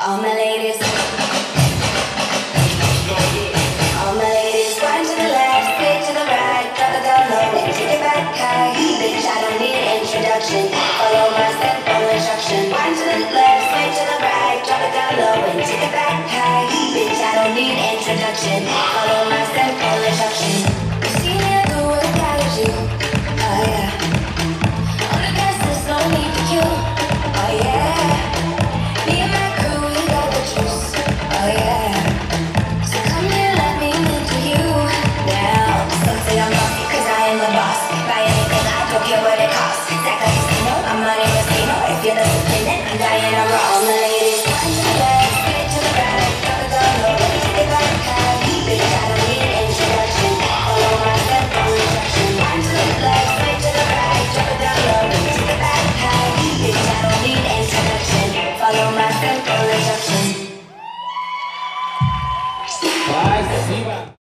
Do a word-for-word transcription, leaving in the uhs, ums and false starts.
All my ladies, all my ladies, wind to the left, sway to the right, drop it down low and take it back high. Bitch, I don't need an introduction. Follow my step, follow instruction. Wind to the left, sway to the right, drop it down low and take it back high. Bitch, I don't need an introduction. Follow my step, follow instruction. You see me, I do what I gotta do. Oh yeah. On the dance, there's no need to queue. Oh yeah. Me and my crew, we got the juice. Oh yeah. So come here, let me into you. Now, some say I'm bossy, cause I am the boss. Buy anything, I don't care what it costs. Stack like a casino, I'm money casino. If you're the dependent, I'm dying, I'm raw. All my ladies, one to the left, straight to the right. Drop it down low, take it back high. Bitch, I don't need an introduction. Follow my step, follow instruction. One to the left, straight to the right. Drop it down low, take it back high. Bitch, I don't need an introduction. Follow my step, follow instruction. Vai, cima.